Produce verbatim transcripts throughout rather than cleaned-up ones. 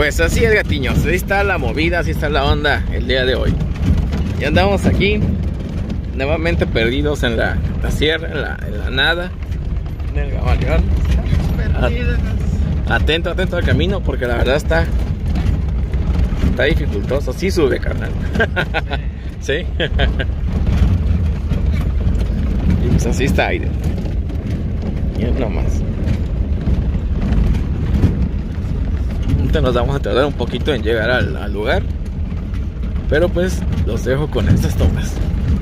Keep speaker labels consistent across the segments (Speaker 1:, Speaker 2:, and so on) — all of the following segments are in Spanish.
Speaker 1: Pues así es, gatiños, así está la movida, así está la onda el día de hoy. Ya andamos aquí, nuevamente perdidos en la, la sierra, en la, en la nada, en el Gamaleón. Atento, atento al camino, porque la verdad está Está dificultoso, sí sube, carnal. Sí. Y pues así está aire. Y nomás. Ahorita nos vamos a tardar un poquito en llegar al, al lugar, pero pues los dejo con estas tomas.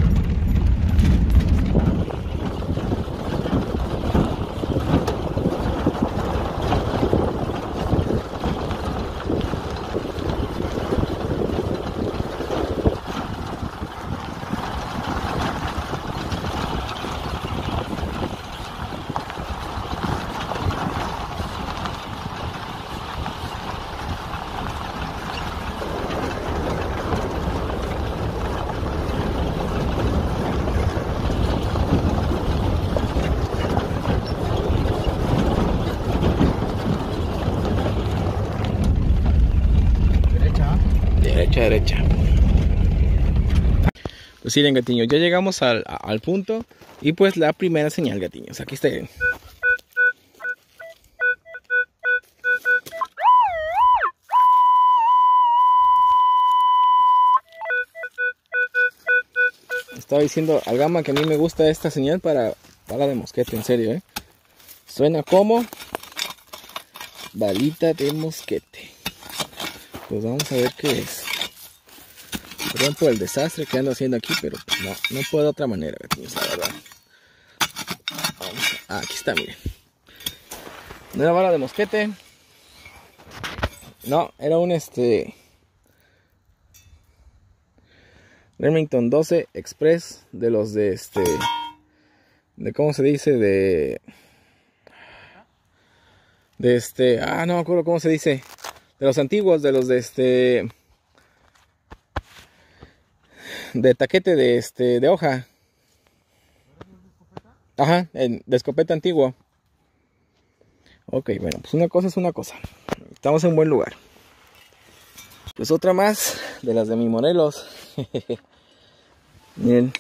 Speaker 1: Derecha, derecha. Pues miren, gatiños, ya llegamos al, al punto. Y pues la primera señal, gatiños. Aquí está. Estaba diciendo al Gama que a mí me gusta esta señal para bala de mosquete, en serio, ¿eh? Suena como balita de mosquete. Pues vamos a ver qué es. Perdón por el desastre que ando haciendo aquí, pero pues no, no puedo de otra manera, gatiños, la verdad. Vamos a, ah, aquí está, miren. Una bala de mosquete. No, era un este Remington doce Express, de los de este de cómo se dice, de de este, ah, no me acuerdo cómo se dice, de los antiguos, de los de este de taquete de este de hoja. Ajá, de escopeta antiguo. Ok, bueno, pues una cosa es una cosa. Estamos en buen lugar. Pues otra más de las de mi Morelos. Miren,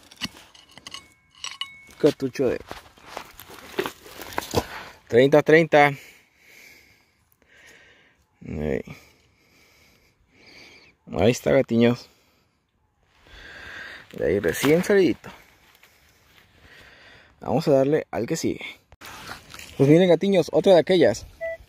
Speaker 1: cartucho de treinta treinta. Ahí. Ahí está, gatiños. De ahí recién salidito. Vamos a darle al que sigue. Pues miren, gatiños, otra de aquellas.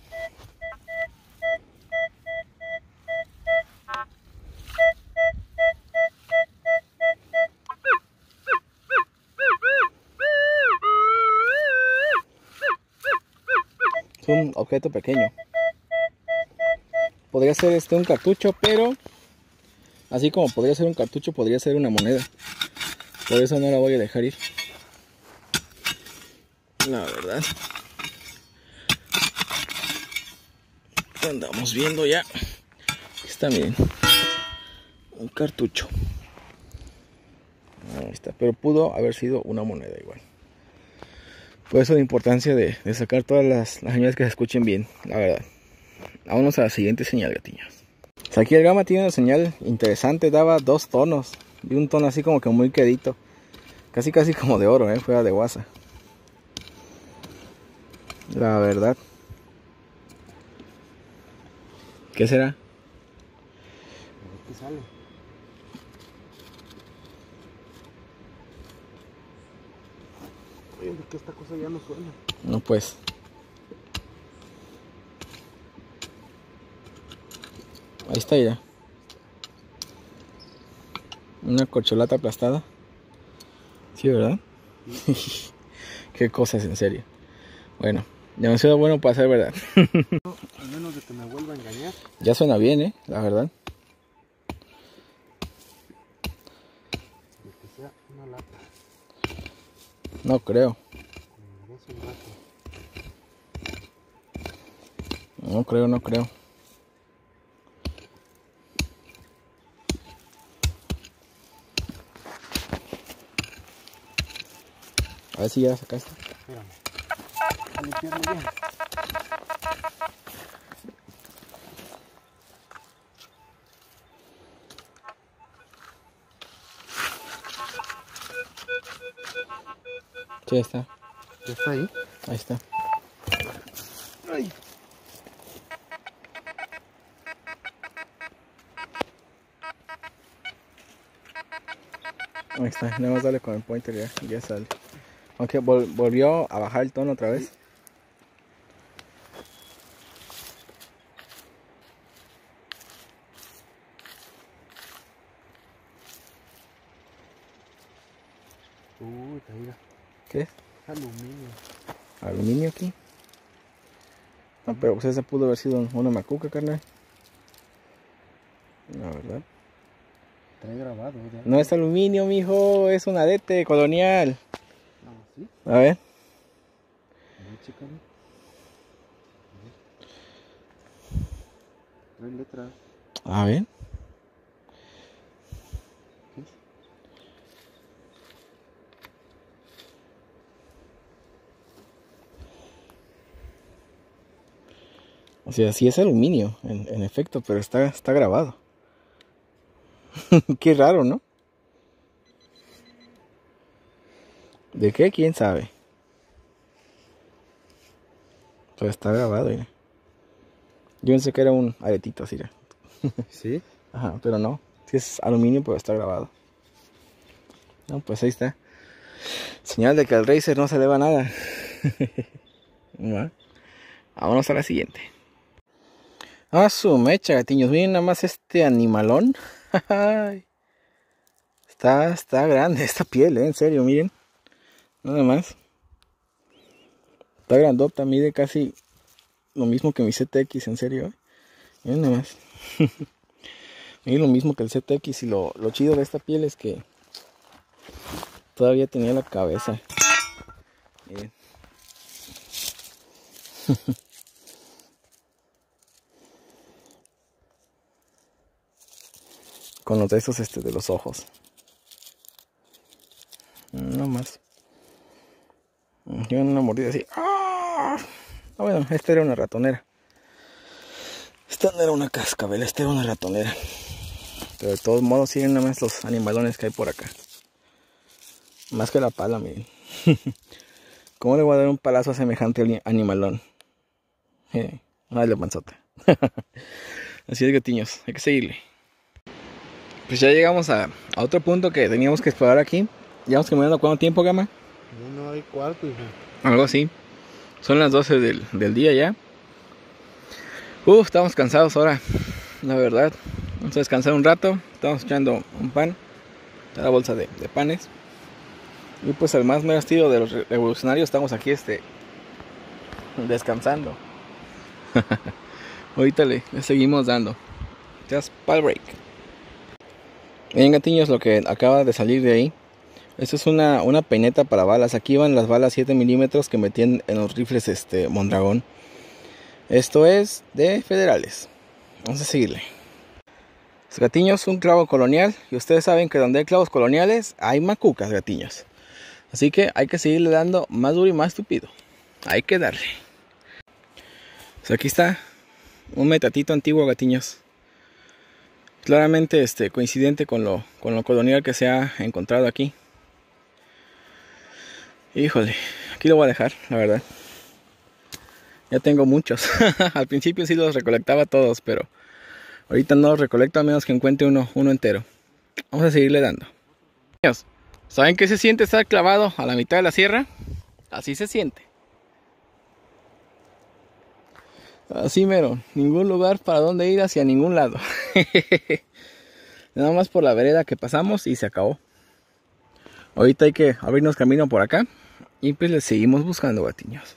Speaker 1: Es un objeto pequeño. Podría ser este un cartucho, pero así como podría ser un cartucho, podría ser una moneda. Por eso no la voy a dejar ir. La verdad. Andamos viendo ya. Aquí está, miren. Un cartucho. Ahí está. Pero pudo haber sido una moneda igual. Por eso la importancia de, de sacar todas las, las señales que se escuchen bien. La verdad. Vámonos a la siguiente señal, gatiños. Pues aquí el Gama tiene una señal interesante. Daba dos tonos. Y un tono así como que muy quedito. Casi casi como de oro, eh. Fuera de guasa. La verdad. ¿Qué será? ¿Qué sale? Oye, que esta cosa ya no suena. No, pues. Ahí está ya. Una corcholata aplastada. Sí, ¿verdad? Sí. Qué cosas, en serio. Bueno, demasiado bueno para ser verdad.
Speaker 2: A menos de que me vuelva a engañar.
Speaker 1: Ya suena bien, eh, la verdad.
Speaker 2: De que sea una lata.
Speaker 1: No creo. No creo, no creo. A ver si ya sacaste.
Speaker 2: Espérame. A limpiarlo bien.
Speaker 1: Sí, está.
Speaker 2: ¿Ya está ahí?
Speaker 1: Ahí está.
Speaker 2: Ay.
Speaker 1: Ahí está, nada más darle con el pointer ya, ya sale. Aunque vol volvió a bajar el tono otra vez. Sí.
Speaker 2: Uy, mira.
Speaker 1: ¿Qué es?
Speaker 2: Aluminio.
Speaker 1: ¿Aluminio aquí? No, pero pues esa pudo haber sido una macuca, carnal. La verdad.
Speaker 2: Trae grabado. ¿Ya?
Speaker 1: No es aluminio, mijo, es un arete colonial.
Speaker 2: Ah, ¿sí?
Speaker 1: A ver.
Speaker 2: A ver, chécale. Trae letras.
Speaker 1: A ver.
Speaker 2: ¿Qué es?
Speaker 1: O sea, sí es aluminio, en, en efecto, pero está, está grabado. Qué raro, ¿no? ¿De qué? ¿Quién sabe? Pero está grabado, mira. Yo pensé que era un aretito así, mira.
Speaker 2: ¿Sí?
Speaker 1: Ajá, pero no. Sí es aluminio, pero está grabado. No, pues ahí está. Señal de que al Racer no se le va nada. ¿Va? Vámonos a la siguiente. Ah, su mecha, gatiños. Miren nada más este animalón. Está, está grande esta piel, ¿eh? En serio, miren. Nada más. Está grandota, mide casi lo mismo que mi Z X, en serio, ¿eh? Miren nada más. Miren lo mismo que el Z X y lo, lo chido de esta piel es que todavía tenía la cabeza. Miren. Con los de esos este, de los ojos. No más. Yo una mordida así. ¡Ah! Ah, bueno, esta era una ratonera. Esta no era una cascabel, esta era una ratonera. Pero de todos modos siguen nada más los animalones que hay por acá. Más que la pala, miren. ¿Cómo le voy a dar un palazo a semejante animalón? Eh, dale panzota. Así es, gatiños, hay que seguirle. Pues ya llegamos a, a otro punto que teníamos que explorar aquí. Llevamos caminando cuánto tiempo, Gama.
Speaker 2: No, no hay cuarto, hijo.
Speaker 1: Algo así. Son las doce del, del día ya. Uf, estamos cansados ahora. La verdad. Vamos a descansar un rato. Estamos echando un pan. La bolsa de, de panes. Y pues al más mero estilo de los revolucionarios estamos aquí este descansando. Ahorita le, le seguimos dando. Just pal break. Miren, gatiños, lo que acaba de salir de ahí. Esto es una, una peineta para balas. Aquí van las balas siete milímetros que metían en los rifles este Mondragón. Esto es de federales. Vamos a seguirle. Los gatiños, un clavo colonial. Y ustedes saben que donde hay clavos coloniales hay macucas, gatiños. Así que hay que seguirle dando más duro y más tupido. Hay que darle. Pues aquí está un metatito antiguo, gatiños. Claramente este, coincidente con lo, con lo colonial que se ha encontrado aquí. Híjole, aquí lo voy a dejar, la verdad. Ya tengo muchos. Al principio sí los recolectaba todos, pero ahorita no los recolecto a menos que encuentre uno, uno entero. Vamos a seguirle dando. ¿Saben qué se siente estar clavado a la mitad de la sierra? Así se siente. Así mero, ningún lugar para donde ir hacia ningún lado. Nada más por la vereda que pasamos y se acabó. Ahorita hay que abrirnos camino por acá y pues le seguimos buscando, gatiños.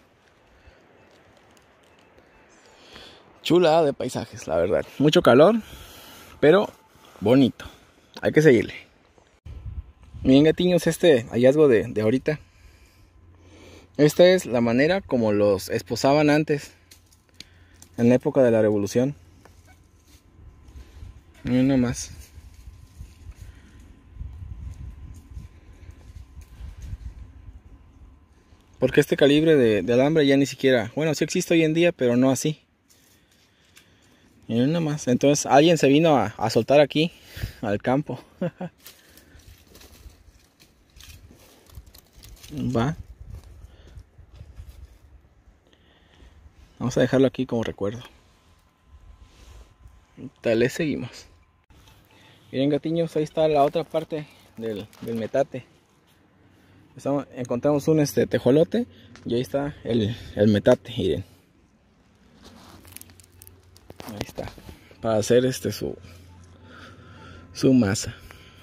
Speaker 1: Chula de paisajes, la verdad. Mucho calor, pero bonito. Hay que seguirle. Miren, gatiños, este hallazgo de, de ahorita. Esta es la manera como los esposaban antes, en la época de la revolución. Miren nomás. Porque este calibre de, de alambre ya ni siquiera, bueno, sí existe hoy en día, pero no así. Miren nomás. Entonces alguien se vino a, a soltar aquí, al campo. Va. Vamos a dejarlo aquí como recuerdo. Tal vez seguimos. Miren, gatiños, ahí está la otra parte del, del metate. Estamos, encontramos un este tejolote y ahí está el, el metate, miren. Ahí está. Para hacer este su, su masa.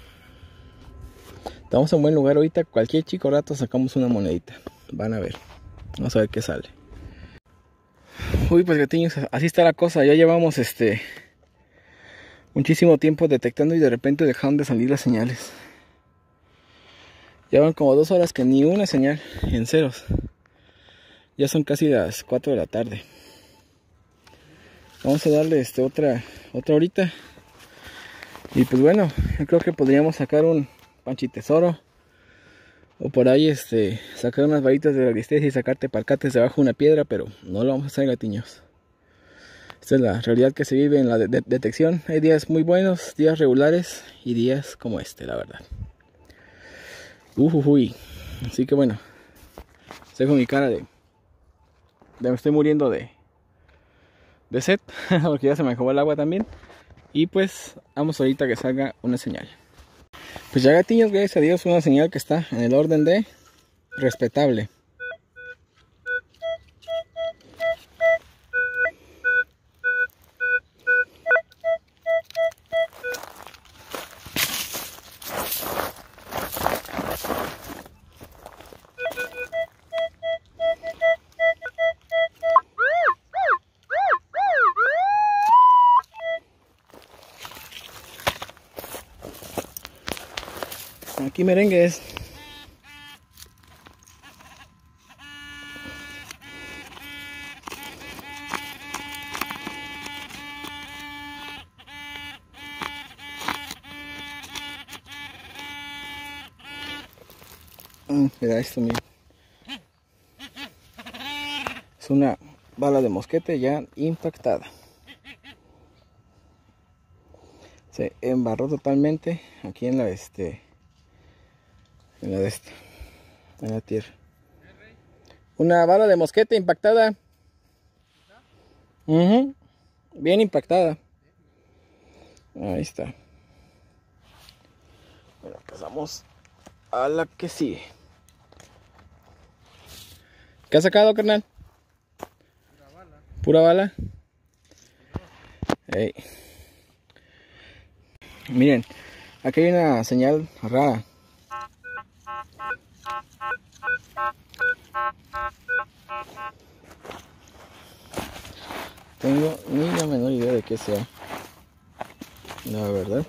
Speaker 1: Estamos en buen lugar ahorita. Cualquier chico rato sacamos una monedita. Van a ver. Vamos a ver qué sale. Uy, pues gatiños, así está la cosa. Ya llevamos este muchísimo tiempo detectando y de repente dejaron de salir las señales. Llevan como dos horas que ni una señal en ceros. Ya son casi las cuatro de la tarde. Vamos a darle este otra otra horita. Y pues bueno, yo creo que podríamos sacar un panchitesoro. O por ahí este sacar unas varitas de la listesia y sacarte palcates debajo de una piedra. Pero no lo vamos a hacer, gatiños. Esta es la realidad que se vive en la de de detección. Hay días muy buenos, días regulares y días como este, la verdad. Ujujuy. Así que bueno, estoy con mi cara de, de me estoy muriendo de, de sed, porque ya se me acabó el agua también. Y pues vamos ahorita que salga una señal. Pues ya, gatiños, gracias a Dios, una señal que está en el orden de respetable. Aquí merengues. Mm, mira esto, mira. Es una bala de mosquete ya impactada. Se embarró totalmente aquí en la este en la de esta en la tierra. Una bala de mosquete impactada. Uh-huh. Bien impactada. Ahí está. Bueno, pasamos a la que sigue. ¿Qué has sacado, carnal?
Speaker 2: Pura bala.
Speaker 1: Pura bala. Hey. Miren, aquí hay una señal rara. Tengo ni la menor idea de qué sea, la verdad.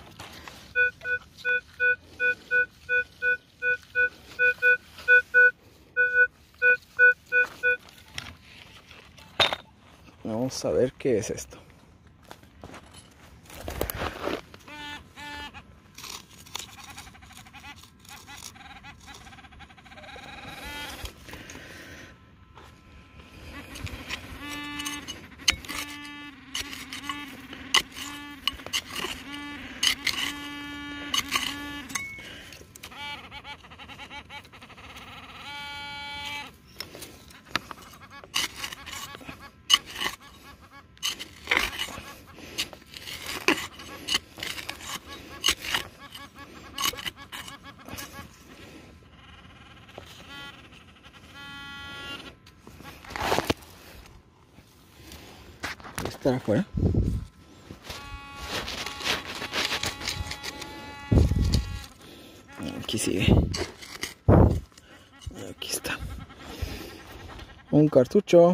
Speaker 1: Vamos a ver qué es esto. Está afuera. Aquí sigue. Aquí está. Un cartucho.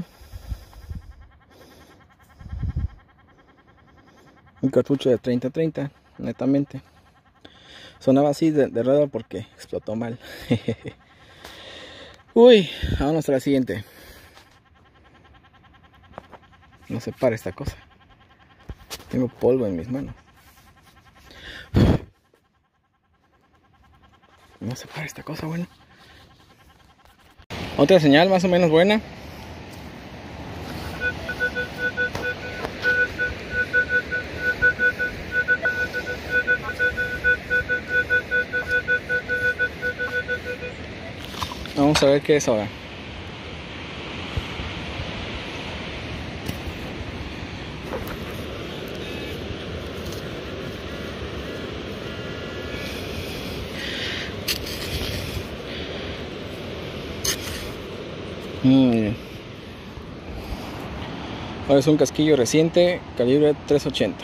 Speaker 1: Un cartucho de treinta treinta, netamente. Sonaba así de, de raro porque explotó mal. Uy, vámonos a la siguiente. No se para esta cosa. Tengo polvo en mis manos. No se para esta cosa, bueno. Otra señal más o menos buena. Vamos a ver qué es ahora. Mm. Ahora es un casquillo reciente, calibre tres ochenta.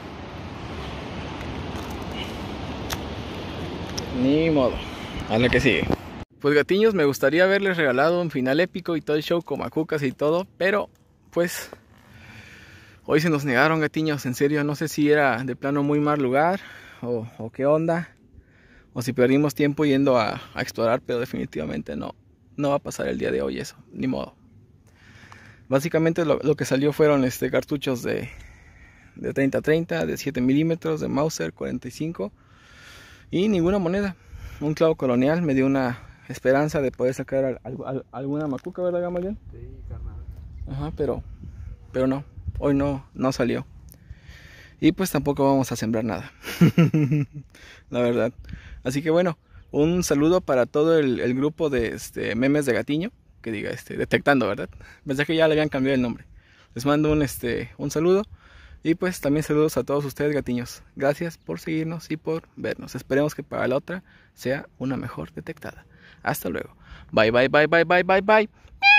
Speaker 1: Ni modo, a la que sigue. Pues gatiños, me gustaría haberles regalado un final épico y todo el show con macucas y todo, pero pues hoy se nos negaron, gatiños. En serio, no sé si era de plano muy mal lugar o, o qué onda, o si perdimos tiempo yendo a, a explorar, pero definitivamente no, no va a pasar el día de hoy eso, ni modo. Básicamente lo, lo que salió fueron este, cartuchos de, de treinta treinta, de siete milímetros, de Mauser cuarenta y cinco y ninguna moneda. Un clavo colonial me dio una esperanza de poder sacar al, al, al, alguna macuca, ¿verdad, Gamaliel?
Speaker 2: Sí, carnal.
Speaker 1: Ajá, pero, pero no, hoy no, no salió. Y pues tampoco vamos a sembrar nada, la verdad. Así que bueno, un saludo para todo el, el grupo de este, memes de Gatiño, que diga este, detectando, ¿verdad? Pensé que ya le habían cambiado el nombre. Les mando un, este, un saludo. Y pues también saludos a todos ustedes, gatiños. Gracias por seguirnos y por vernos. Esperemos que para la otra sea una mejor detectada. Hasta luego. Bye, bye, bye, bye, bye, bye, bye.